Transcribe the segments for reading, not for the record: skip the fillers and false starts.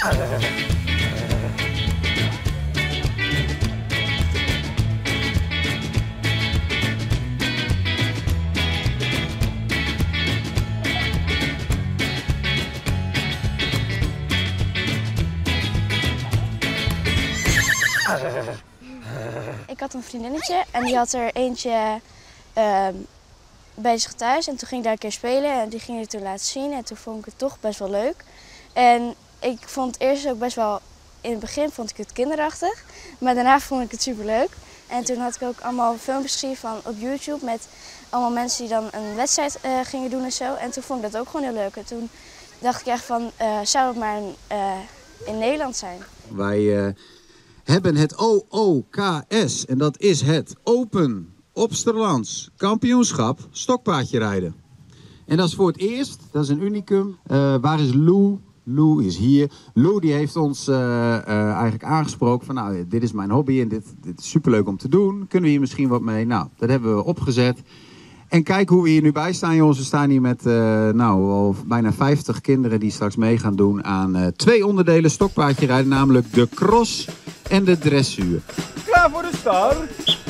Ik had een vriendinnetje en die had er eentje bij zich thuis. En toen ging ik daar een keer spelen en die ging het toen laten zien. En toen vond ik het toch best wel leuk. En ik vond het eerst ook best wel, in het begin vond ik het kinderachtig. Maar daarna vond ik het superleuk. En toen had ik ook allemaal filmpjes gezien van op YouTube met allemaal mensen die dan een wedstrijd gingen doen en zo. En toen vond ik dat ook gewoon heel leuk. En toen dacht ik echt van, zou het maar in Nederland zijn? Wij hebben het OOKS en dat is het Open Opsterlands Kampioenschap Stokpaardje rijden. En dat is voor het eerst, dat is een unicum. Waar is Lou? Lou is hier. Lou die heeft ons eigenlijk aangesproken van nou, dit is mijn hobby en dit is superleuk om te doen. Kunnen we hier misschien wat mee? Nou, dat hebben we opgezet. En kijk hoe we hier nu bij staan, jongens. We staan hier met al bijna 50 kinderen die straks mee gaan doen aan 2 onderdelen stokpaardje rijden. Namelijk de cross en de dressuur. Klaar voor de start?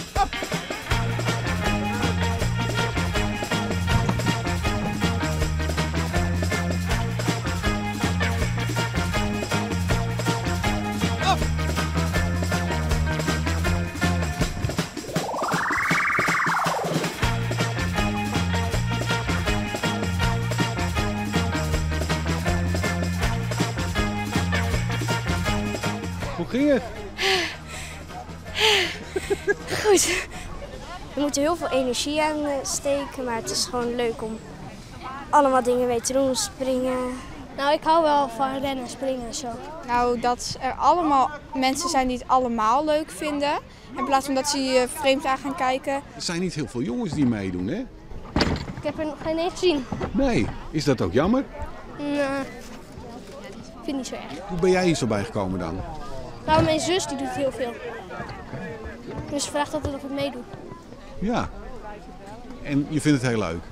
Hoe ging het? Goed. Je moet er heel veel energie aan steken, maar het is gewoon leuk om allemaal dingen mee te doen, springen. Nou, ik hou wel van rennen, springen en zo. Nou, dat er allemaal mensen zijn die het allemaal leuk vinden. In plaats van dat ze je vreemd aan gaan kijken. Er zijn niet heel veel jongens die meedoen, hè? Ik heb er nog geen één gezien. Nee. Is dat ook jammer? Nee, ik vind het niet zo erg. Hoe ben jij hier zo bijgekomen dan? Nou, mijn zus die doet heel veel. Dus ze vraagt altijd of ik meedoe. Ja. En je vindt het heel leuk?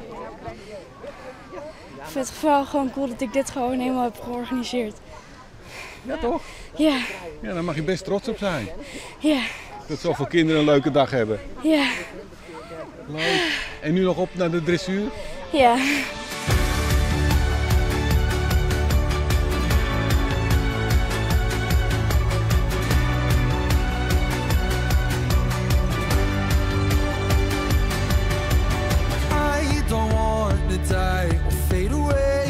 Ik vind het vooral gewoon cool dat ik dit gewoon helemaal heb georganiseerd. Ja, toch? Ja, Ja, daar mag je best trots op zijn. ja, Dat zoveel kinderen een leuke dag hebben. ja, Leuk. En nu nog op naar de dressuur? ja. I don't want to die or fade away.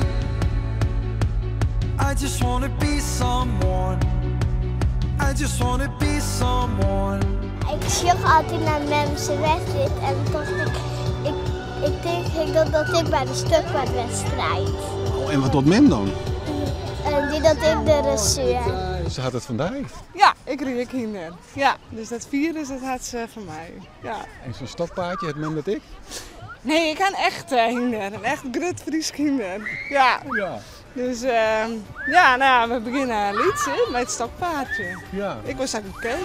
I just want to be someone. I just want to be someone. Ik zag altijd naar mensen wedstrijd en dacht ik denk dat ik bij de stukpaardwedstrijd. Oh, en wat doet Mem dan? Die dat in de dressuur. Ze had het vandaag. Ja, ik rijd kinderen. Ja, dus dat virus dat had ze van mij. Ja. En zo'n stokpaardje, het Mem dat ik? Nee, ik kan echt kinderen. Een echt Grut Fries kinderen. Ja. Ja. Dus ja, nou ja, we beginnen liedje met het stokpaardje. Ja. Ik was eigenlijk oké.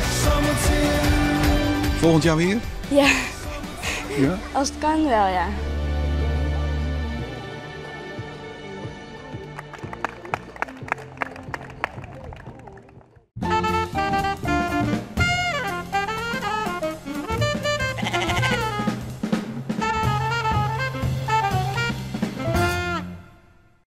Volgend jaar weer? Ja, Ja. als het kan wel, ja.